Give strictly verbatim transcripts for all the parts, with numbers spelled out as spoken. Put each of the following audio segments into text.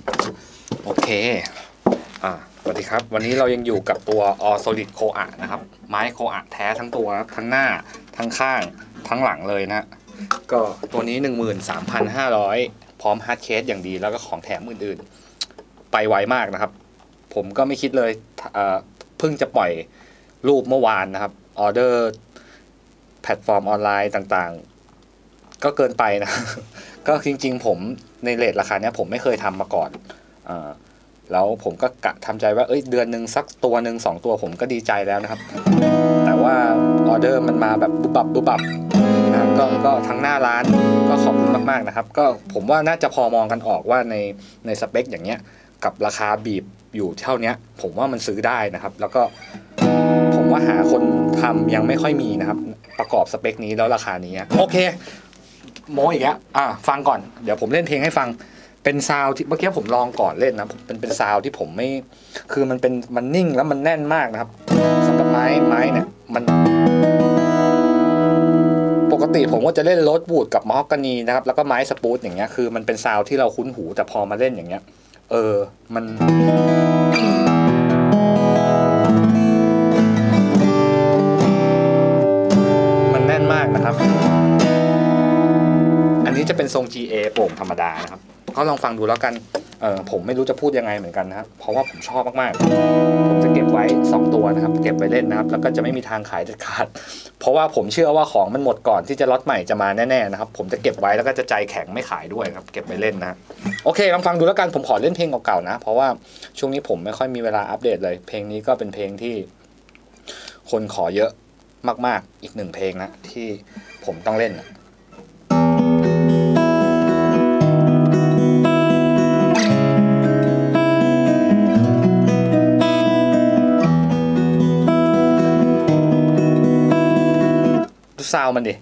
โอเคอ่าสวัสดีครับวันนี้เรายังอยู่กับตัว All Solid โคอะนะครับไม้โคอะแท้ทั้งตัวทั้งหน้าทั้งข้างทั้งหลังเลยนะก็ตัวนี้ หนึ่งหมื่นสามพันห้าร้อย พร้อมฮาร์ดเคสอย่างดีแล้วก็ของแถมอื่นๆไปไวมากนะครับผมก็ไม่คิดเลยเอ่อเพิ่งจะปล่อยรูปเมื่อวานนะครับออเดอร์แพลตฟอร์มออนไลน์ต่างๆก็เกินไปนะ ก็จริงๆผมในเรทราคาเนี้ยผมไม่เคยทำมาก่อนอ่าแล้วผมก็กะทำใจว่าเอ้ยเดือนหนึ่งสักตัวหนึ่งสองตัวผมก็ดีใจแล้วนะครับแต่ว่าออเดอร์มันมาแบบบุบบับบุบบับนะก็ก็ทั้งหน้าร้านก็ขอบคุณมากๆนะครับก็ผมว่าน่าจะพอมองกันออกว่าในในสเปคอย่างเงี้ยกับราคาบีบอยู่เท่านี้ผมว่ามันซื้อได้นะครับแล้วก็ผมว่าหาคนทำยังไม่ค่อยมีนะครับประกอบสเปคนี้แล้วราคานี้โอเคโมอีกแล้วอ่ะฟังก่อนเดี๋ยวผมเล่นเพลงให้ฟังเป็นซาวที่เมื่อกี้ผมลองก่อนเล่นนะเป็นเป็นซาวที่ผมไม่คือมันเป็นมันนิ่งแล้วมันแน่นมากนะครับสำหรับไม้ไม้เนี่ยมันปกติผมก็จะเล่นโรสวูดกับมะฮอกกานีนะครับแล้วก็ไม้สปูตอย่างเงี้ยคือมันเป็นซาวที่เราคุ้นหูแต่พอมาเล่นอย่างเงี้ยเออมันมันแน่นมากนะครับอันนี้จะเป็นทรง จี เอ โป่งธรรมดานะครับก็ลองฟังดูแล้วกันเออผมไม่รู้จะพูดยังไงเหมือนกันนะครับเพราะว่าผมชอบมากๆผมจะเก็บไว้สองตัวนะครับเก็บไว้เล่นนะครับแล้วก็จะไม่มีทางขายเด็ดขาดเพราะว่าผมเชื่อว่าของมันหมดก่อนที่จะล็อตใหม่จะมาแน่ๆนะครับผมจะเก็บไว้แล้วก็จะใจแข็งไม่ขายด้วยครับเก็บไว้เล่นนะโอเคลองฟังดูแล้วกันผมขอเล่นเพลงเก่าๆนะเพราะว่าช่วงนี้ผมไม่ค่อยมีเวลาอัปเดตเลยเพลงนี้ก็เป็นเพลงที่คนขอเยอะมากๆอีกหนึ่งเพลงนะที่ผมต้องเล่นนะซาวมันดิ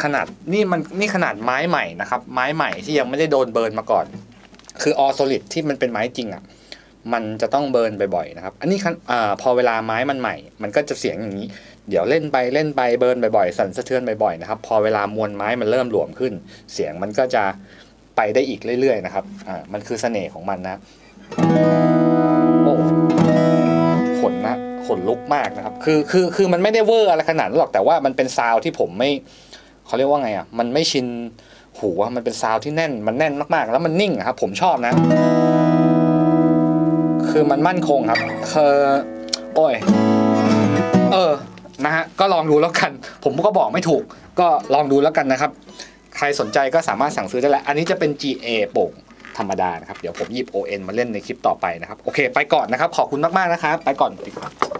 ขนาดนี่มันนี่ขนาดไม้ใหม่นะครับไม้ใหม่ที่ยังไม่ได้โดนเบิร์นมาก่อนคือออโซลิดที่มันเป็นไม้จริงอ่ะมันจะต้องเบิร์นบ่อยๆนะครับอันนี้อ่าพอเวลาไม้มันใหม่มันก็จะเสียงอย่างนี้เดี๋ยวเล่นไปเล่นไปเบิร์นบ่อยๆสั่นสะเทือนบ่อยๆนะครับพอเวลามวลไม้มันเริ่มหลวมขึ้นเสียงมันก็จะไปได้อีกเรื่อยๆนะครับอ่ามันคือเสน่ห์ของมันนะโอ้ขนนะขนลุกมากนะครับคือคือคือมันไม่ได้เวอร์อะไรขนาดนั้นหรอกแต่ว่ามันเป็นซาวที่ผมไม่เขาเรียกว่าไงอ่ะมันไม่ชินหูมันเป็นซาวที่แน่นมันแน่นมากๆแล้วมันนิ่งครับผมชอบนะคือมันมั่นคงครับคือโอ้ยเออนะฮะก็ลองดูแล้วกันผมก็บอกไม่ถูกก็ลองดูแล้วกันนะครับใครสนใจก็สามารถสั่งซื้อได้แล้วอันนี้จะเป็น จี เอ โป่งธรรมดานะครับเดี๋ยวผมหยิบ โอ เอ็น มาเล่นในคลิปต่อไปนะครับโอเคไปก่อนนะครับขอบคุณมากๆนะครับไปก่อนสวัสดีครับ